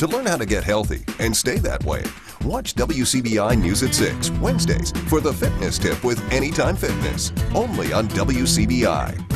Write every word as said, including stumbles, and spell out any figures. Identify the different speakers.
Speaker 1: To learn how to get healthy and stay that way, watch W C B I News at six, Wednesdays, for the fitness tip with Anytime Fitness, only on W C B I.